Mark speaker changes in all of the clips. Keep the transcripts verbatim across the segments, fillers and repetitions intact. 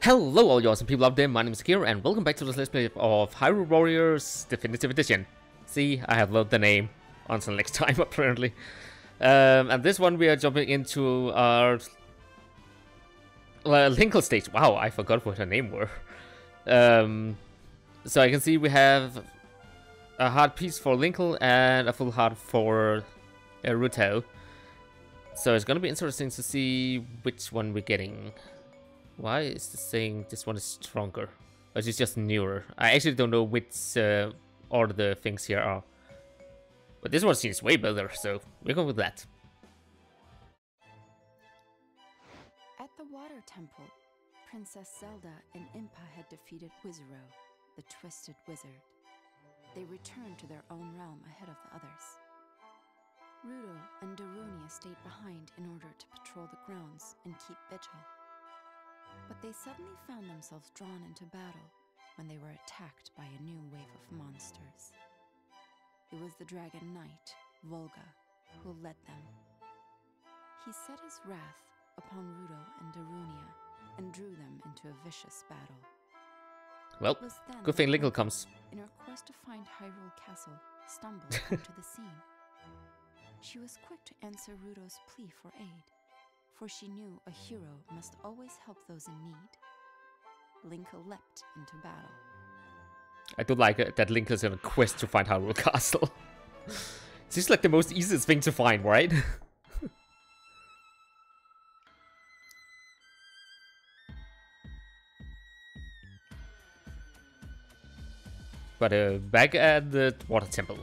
Speaker 1: Hello all you awesome people out there, my name is Takeru and welcome back to this Let's Play of Hyrule Warriors Definitive Edition. See, I have loaded the name until next time apparently. Um, and this one we are jumping into our uh, Linkle stage. Wow, I forgot what her name were. Um, so I can see we have a heart piece for Linkle and a full heart for uh, Ruto. So it's gonna be interesting to see which one we're getting. Why is this saying this one is stronger? Or is it just newer? I actually don't know which uh, order the things here are. But this one seems way better, so we're going with that.
Speaker 2: At the Water Temple, Princess Zelda and Impa had defeated Wizaro, the Twisted Wizard. They returned to their own realm ahead of the others. Ruto and Darunia stayed behind in order to patrol the grounds and keep vigil. But they suddenly found themselves drawn into battle when they were attacked by a new wave of monsters. It was the Dragon Knight, Volga, who led them. He set his wrath upon Ruto and Darunia and drew them into a vicious battle.
Speaker 1: Well, good thing Linkle comes.
Speaker 2: In her quest to find Hyrule Castle, stumbled onto the scene. She was quick to answer Ruto's plea for aid, for she knew a hero must always help those in need. Linkle leapt into battle.
Speaker 1: I do like it that Linkle's in a quest to find Hyrule Castle. This is like the most easiest thing to find, right? But uh, back at the Water Temple.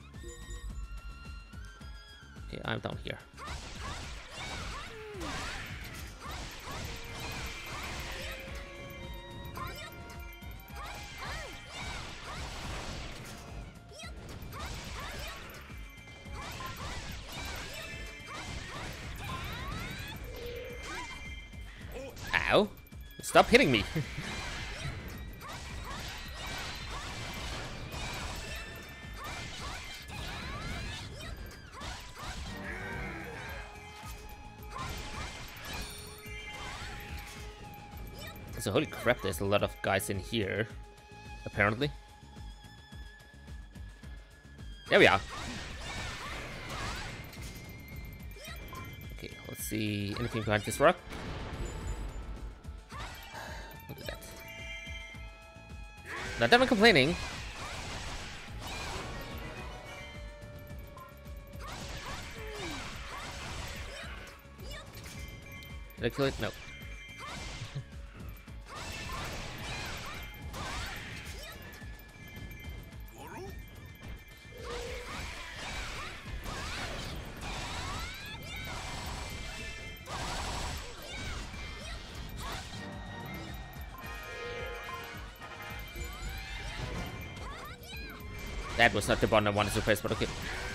Speaker 1: Okay, I'm down here. Ow! Stop hitting me! So holy crap, there's a lot of guys in here, apparently. There we are. Okay, let's see anything behind this rock. Look at that. Not that I'm complaining. Did I kill it? No. That was not the button I wanted to press, but okay.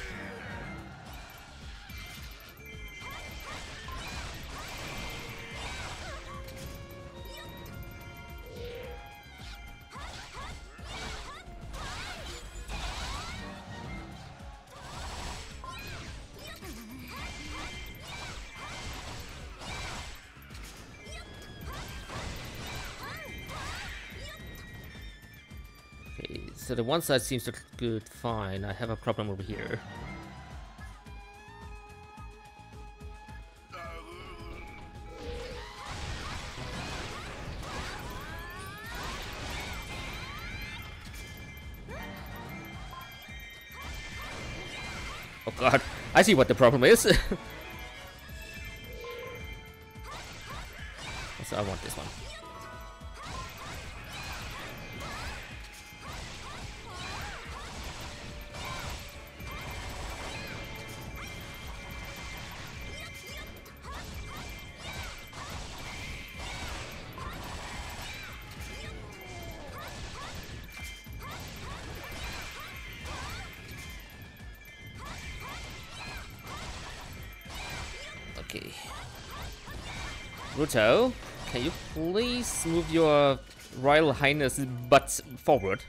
Speaker 1: So the one side seems to look good, fine. I have a problem over here. Oh god, I see what the problem is. So I want this one. Okay. Ruto, can you please move your Royal Highness butt forward?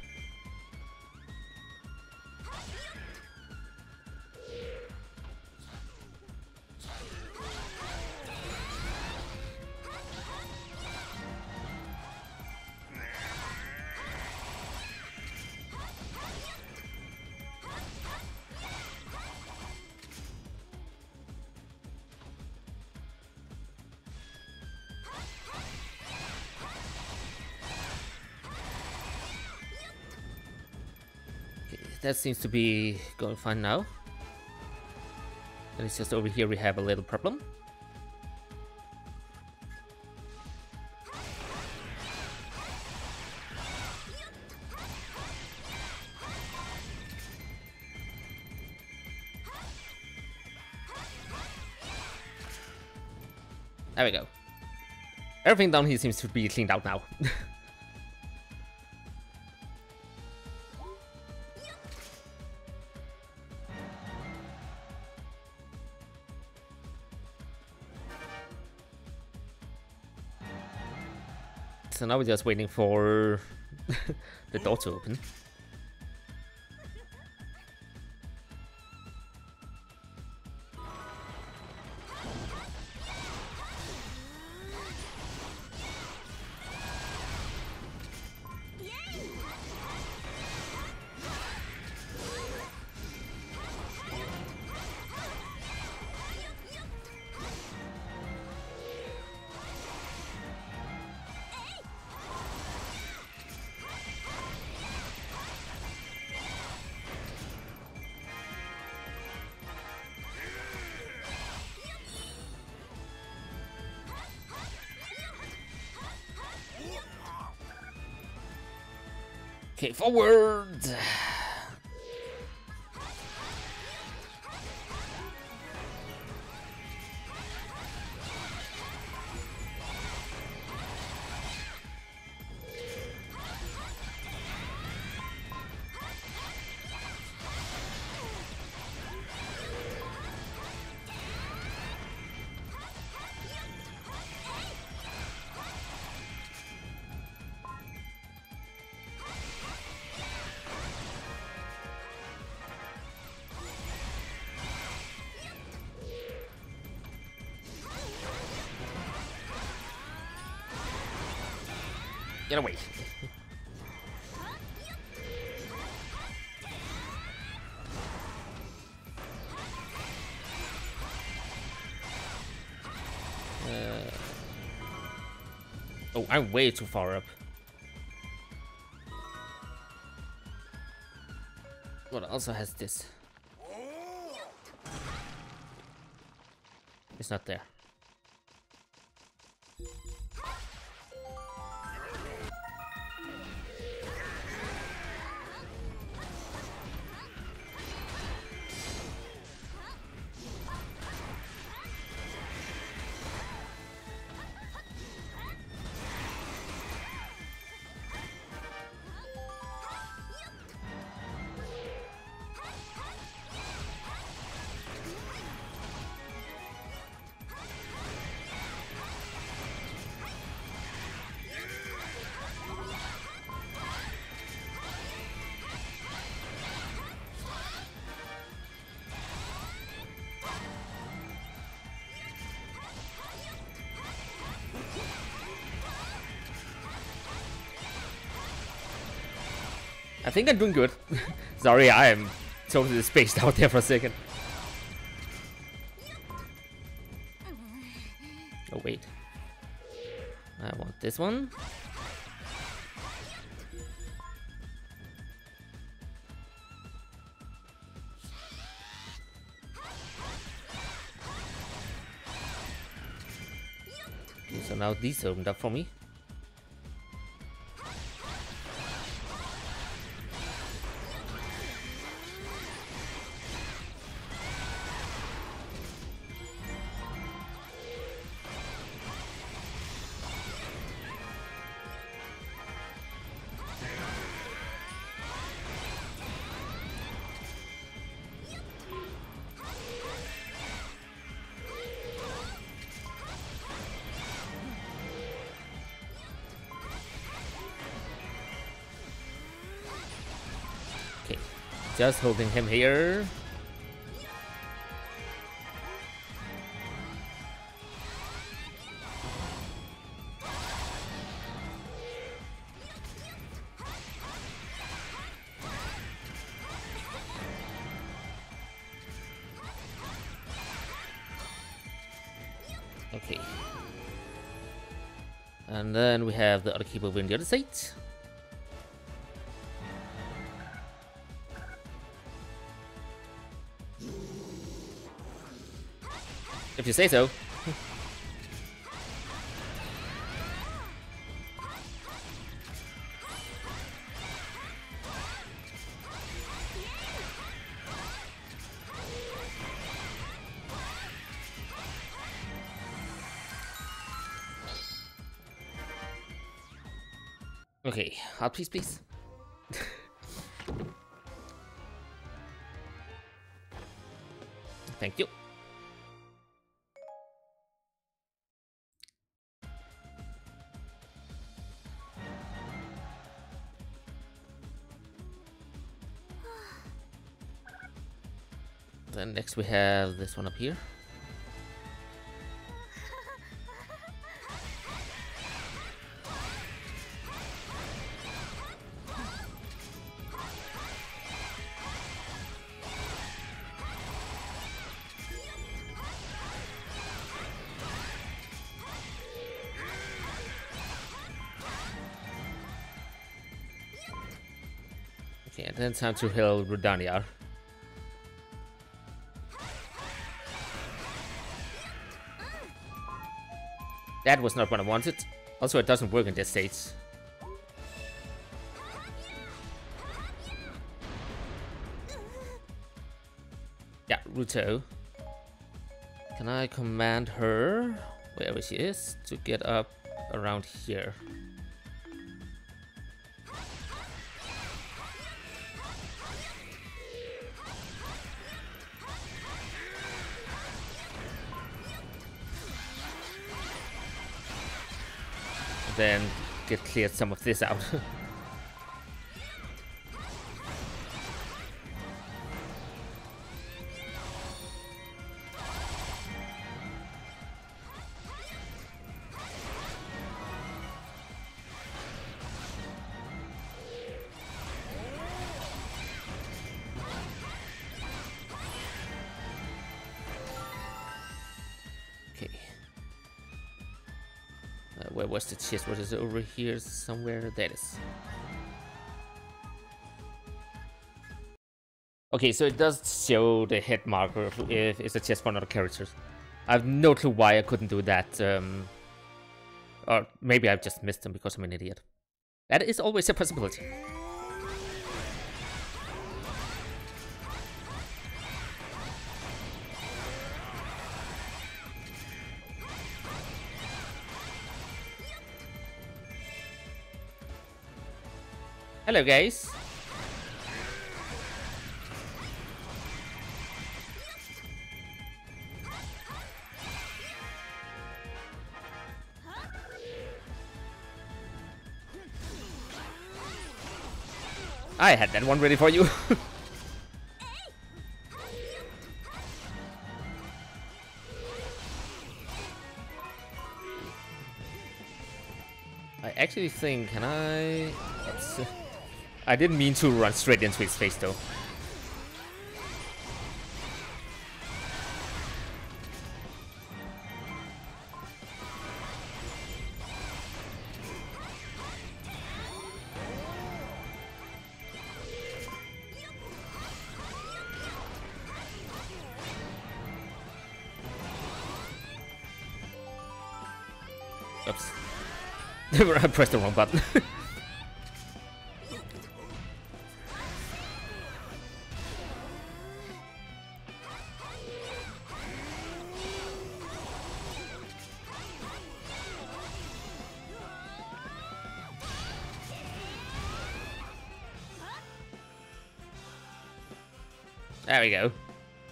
Speaker 1: that seems to be going fine now. And it's just over here we have a little problem. There we go. Everything down here seems to be cleaned out now. So now we're just waiting for the door to open. Okay, forward! Get away. uh... Oh, I'm way too far up. What also has this? It's not there. I think I'm doing good. Sorry, I am totally spaced out there for a second. Oh wait, I want this one. So now these opened up for me. Just holding him here. Okay. And then we have the other keeper on the other side. If you say so. Okay, heart piece, please. Thank you. Then next we have this one up here. Okay, and then time to heal Rudania. That was not what I wanted. Also, it doesn't work in this stage. Yeah, Ruto. Can I command her, wherever she is, to get up around here? Then get cleared some of this out. Where was the chest? What is it over here somewhere? That is. Okay, so it does show the hit marker if it's a chest for another character. I have no clue why I couldn't do that. Um, or maybe I've just missed them because I'm an idiot. That is always a possibility. Hello, guys. I had that one ready for you. I actually think, can I... Let's, uh, I didn't mean to run straight into his face, though. Oops. I pressed the wrong button. There we go.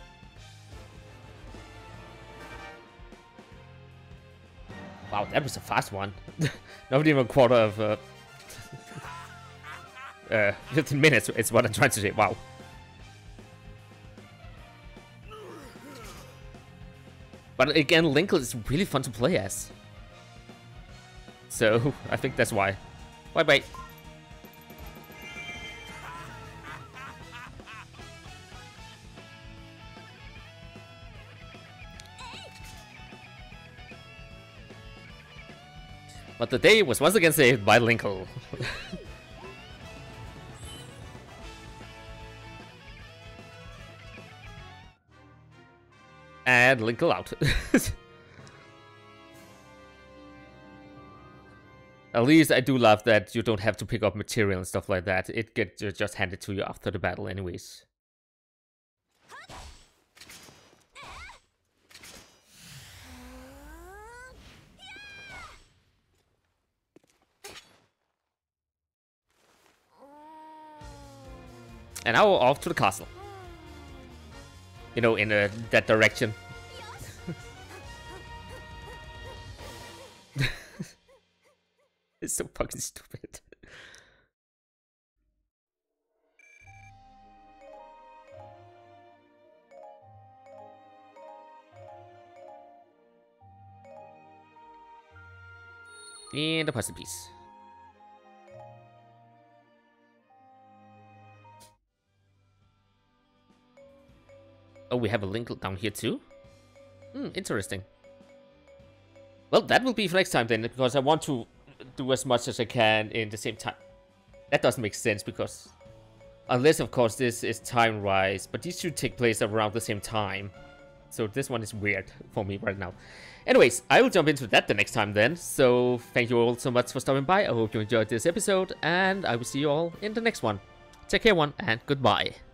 Speaker 1: Wow, that was a fast one. Not even a quarter of uh, uh, fifteen minutes is what I'm trying to say. Wow. But again, Linkle is really fun to play as. So I think that's why. Bye bye. But the day was once again saved by Linkle. And Linkle out. At least I do love that you don't have to pick up material and stuff like that. It gets just handed to you after the battle anyways. And now we're off to the castle. You know, in uh, that direction. It's so fucking stupid. And a puzzle piece. Oh, we have a link down here too? Hmm, interesting. Well, that will be for next time then, because I want to do as much as I can in the same time. That doesn't make sense, because... Unless, of course, this is time-wise, but these should take place around the same time. So this one is weird for me right now. Anyways, I will jump into that the next time then. So, thank you all so much for stopping by. I hope you enjoyed this episode, and I will see you all in the next one. Take care, one, and goodbye.